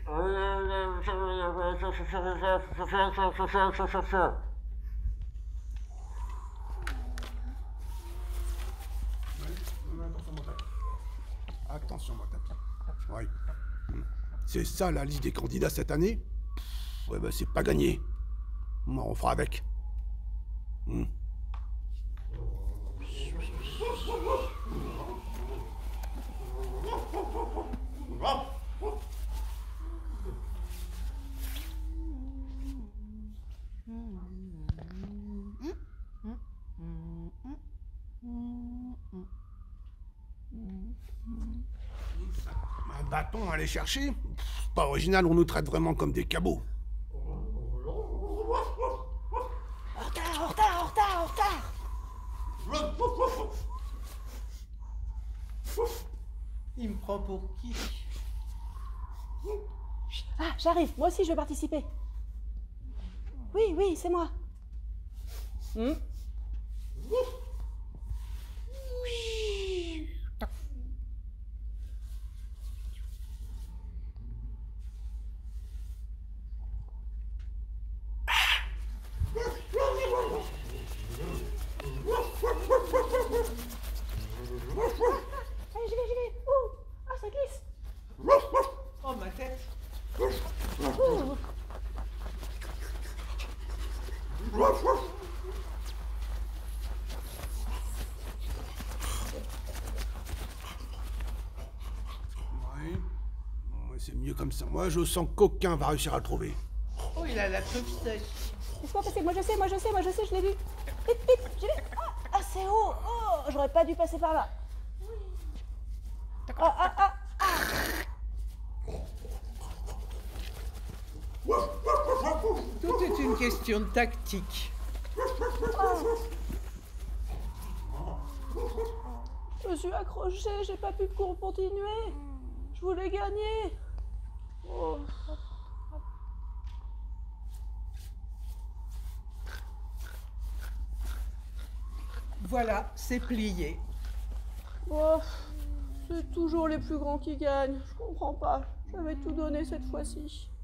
Attention, mon tapis. Oui. C'est ça la liste des candidats cette année? Ouais, ben c'est pas gagné. Moi, on fera avec. Un bâton à aller chercher? Pas original, on nous traite vraiment comme des cabots. En retard, en retard, en retard, en retard. Il me prend pour qui? Ah, j'arrive, moi aussi je veux participer. Oui, oui, c'est moi. Allez, j'y vais. Ouh, ah, ça glisse. Oh, ma tête. Ouh. Oui. Ouais, c'est mieux comme ça. Moi, je sens qu'aucun va réussir à le trouver. Oh, il a la truffe sèche. Laisse-moi passer, moi je sais, je l'ai vu. Vite, vite, j'y vais. Ah, c'est haut. Oh, j'aurais pas dû passer par là. Ah. Tout est une question de tactique. Je me suis accrochée, j'ai pas pu continuer. Je voulais gagner. Oh. Voilà, c'est plié. Oh, c'est toujours les plus grands qui gagnent. Je comprends pas. J'avais tout donné cette fois-ci.